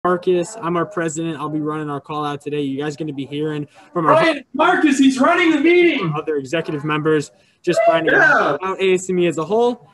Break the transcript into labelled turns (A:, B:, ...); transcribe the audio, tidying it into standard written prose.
A: Marcus. I'm our president. I'll be running our call out today. You guys are going to be hearing from
B: Ryan Marcus. He's running the meeting.
A: Other executive members, just finding out about ASME as a whole.